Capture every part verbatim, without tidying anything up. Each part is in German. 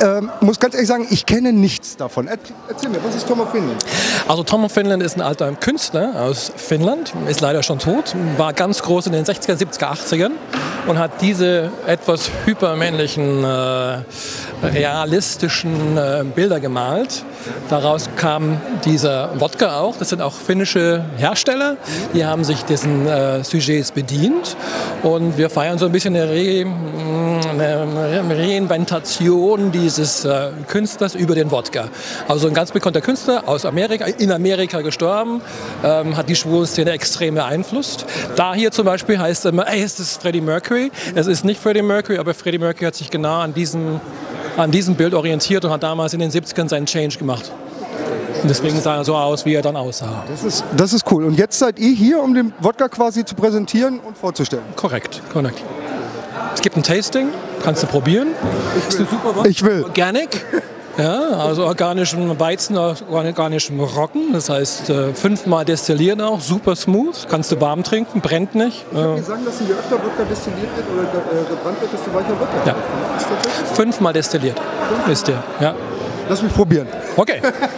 ähm, muss ganz ehrlich sagen, ich kenne nichts davon. Erzähl mir, was ist Tom of Finland? Also Tom of Finland ist ein alter Künstler aus Finnland, ist leider schon tot, war ganz groß in den sechziger, siebziger, achtzigern und hat diese etwas hypermännlichen, äh, realistischen äh, Bilder gemalt. Daraus kam dieser Wodka auch. Das sind auch finnische Hersteller, die haben sich dessen äh, Sujets bedient und wir feiern so ein bisschen eine, Re eine Reinventation dieses äh, Künstlers über den Wodka. Also ein ganz bekannter Künstler aus Amerika, in Amerika gestorben, ähm, hat die schwule Szene extrem beeinflusst. Da hier zum Beispiel heißt es immer, ey, es ist Freddie Mercury. Es ist nicht Freddie Mercury, aber Freddie Mercury hat sich genau an diesem, an diesem Bild orientiert und hat damals in den siebzigern seinen Change gemacht. Und deswegen sah er so aus, wie er dann aussah. Das ist, das ist cool. Und jetzt seid ihr hier, um den Wodka quasi zu präsentieren und vorzustellen? Korrekt, korrekt. Es gibt ein Tasting, kannst du probieren. Ich will. Ist super Wodka. Ich will. Organic. Ja, also organischen Weizen, organischem Roggen, das heißt äh, fünfmal destilliert auch, super smooth, kannst du warm trinken, brennt nicht. Ich habe gesagt, dass je öfter Wodka destilliert wird oder äh, gebrannt wird, desto weicher Wodka wird. Ja. Fünfmal destilliert ist der. Ja. Lass mich probieren. Okay.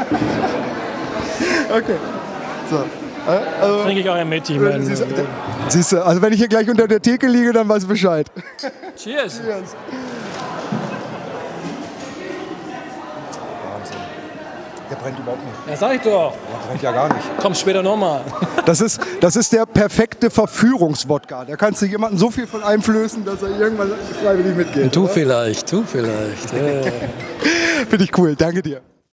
Okay. So. Äh, also, Trinke ich auch ein mit, ich meine. Siehst, äh, siehst du, also wenn ich hier gleich unter der Theke liege, dann weißt du Bescheid. Cheers. Cheers. Der brennt überhaupt nicht. Ja, sag ich doch. Der brennt ja gar nicht. Komm später nochmal. Das ist, das ist der perfekte Verführungswodka. Da kannst du jemanden so viel von einflößen, dass er irgendwann freiwillig mitgeht. Du oder? vielleicht, du vielleicht. Ja. Finde ich cool. Danke dir.